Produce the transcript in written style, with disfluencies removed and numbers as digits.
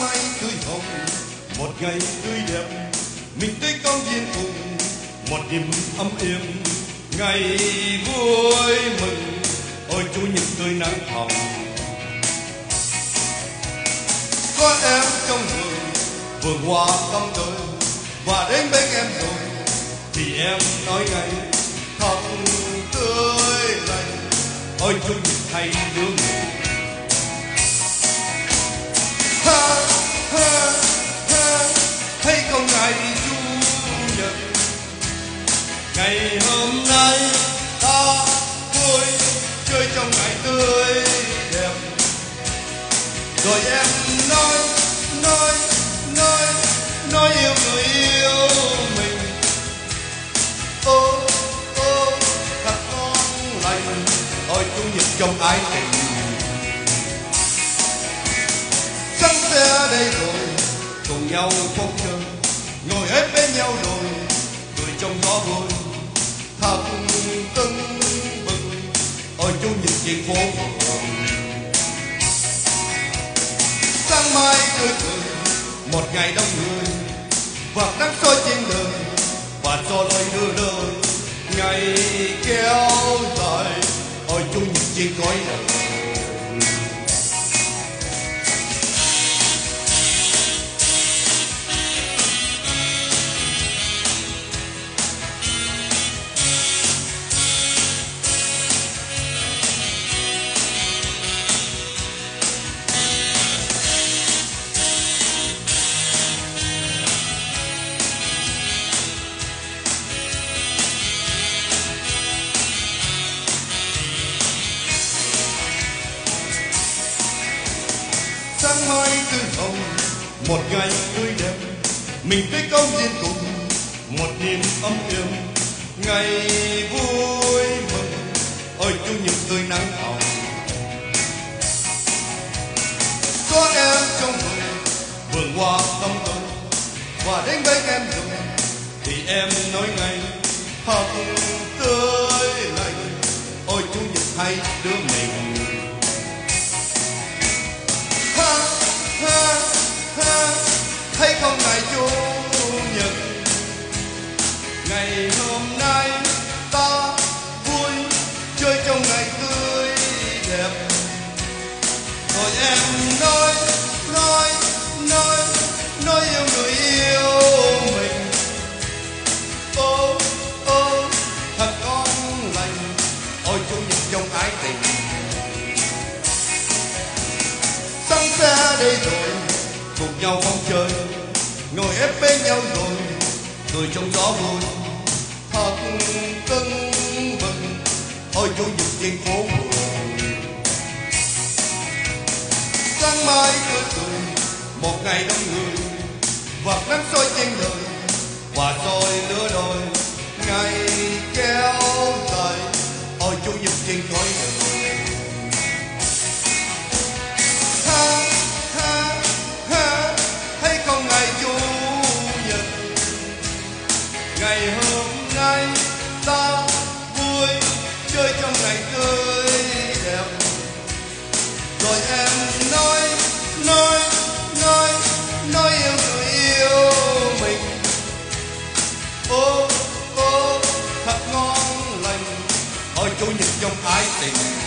mai tươi hồng, một ngày tươi đẹp, mình tới công viên cùng một niềm ấm êm. Ngày vui mừng, ôi Chủ nhật tươi nắng hồng. Có em trong vườn hoa tắm tươi, và đến bên em rồi thì em nói ngay thật tươi lành. Ôi Chủ nhật hay đứa mình. Ha ha ha, thấy không ngày Chủ nhật, ngày hôm nay ta vui chơi trong ngày tươi đẹp. Rồi em nói yêu người yêu mình. Ô ô thật ngon lành, ôi Chủ nhật trong ái tình. Sẵn xe đây rồi, cùng nhau phong chơi, ngồi hết bên nhau rồi, cười trong gió vui, thật tưng bừng, ôi Chủ nhật trên phố phường. Sáng mai tươi cười, một ngày đông người, và nắng soi trên đời, và gió lối đưa đời, ngày kéo dài, ôi Chủ nhật trên cõi đời. Sáng mai tươi hồng, một ngày tươi đẹp, mình tới công viên cùng một niềm ấm êm. Ngày vui mừng, ôi Chủ nhật tươi nắng hồng. Có em trong vườn hoa tắm tươi, và đến bên em rồi thì em nói ngay thật tươi lành, ôi Chủ nhật hay đứa mình. Ha ha ha, thấy không ngày Chủ nhật, ngày hôm nay ta vui chơi trong ngày tươi đẹp. Rồi em nói yêu người yêu mình. Ô ô thật ngon lành, ôi Chủ nhật trong ái tình. Sẵn xe đây rồi, cùng nhau phong chơi, ngồi ép bên nhau rồi, cười trong gió vui, thật tưng bừng, ôi Chủ nhật trên phố phường. Sáng mai tươi cười, một ngày đông người, và nắng soi trên đời, và soi lửa đôi, ngày kéo dài, ôi Chủ nhật trên cõi đời. Ha ha ha, thấy không ngày Chủ nhật, ngày hôm nay ta vui chơi trong ngày tươi đẹp. Rồi em nói yêu người yêu mình. Ô ô thật ngon lành, ôi Chủ nhật trong ái tình.